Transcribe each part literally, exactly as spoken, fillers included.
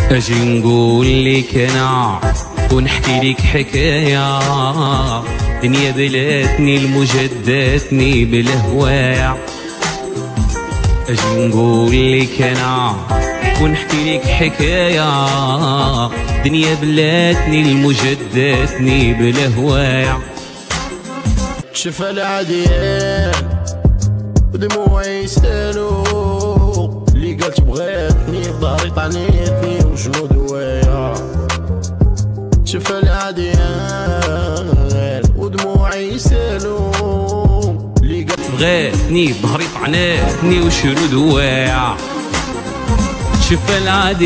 اجي نقول لك انا ونحكي لك حكايه، دنيا بلاتني المجداتني بالهوايا. اجي نقول لك انا ونحكي لك حكايه، دنيا بلاتني المجداتني بالهوايا. شفا العاديان ودموعي يسالو، اللي قالت بغاتني بضهري طعنيتني وشنو دوايا. شفا العاديان ودموعي يسالو، اللي قالت بغاتني بضهري طعناتني وشنو دوايا. شفا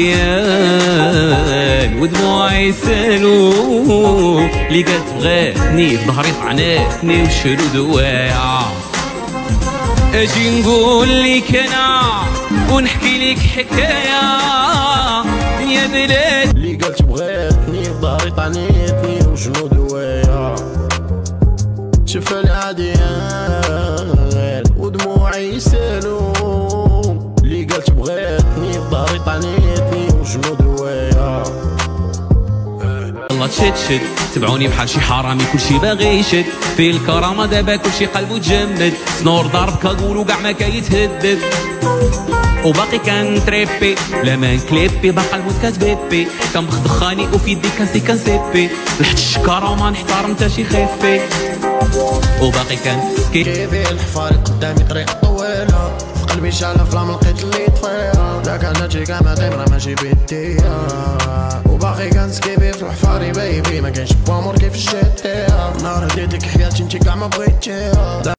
العاديان ودموعي يسالو، اللي قالت بغاتني بضهري طعناتني وشنو دوايا. اجي نقول لك انا ونحكي لك حكايه، يا بلاد اللي قالت بغاتني بضهري طعنيتني وشنو دوايا. شفا العاديان ودموعي يسالو، اللي قالت بغاتني بضهري طعنيتني وشنو دوايا. يلا تشد شد تبعوني بحال شي حرامي كلشي باغي يشد، في الكرامه دابا كلشي قلبو تجمد، سنور ضرب كاقول وكاع ما كيتهدد، وباقي كنتريبي لا ما نكليبي باقا الموت كتبيبي، كنبخ دخاني وفي يدي كنسي كنسيبي، لحد الشكاره وما نحترم تا شي خيفي، وباقي كنسكي كيفي الحفاري قدامي طريق طويله، في قلبي شعله فلام لقيت اللي طفيها، ذاك هادشي كاع ما داير ماشي بيديا، وباقي كنسكيبي في الحفاري بيبي ما كاينش بوامور كيف الجيتيا، نهار هديتك حياتي انتي كاع ما بغيتيها.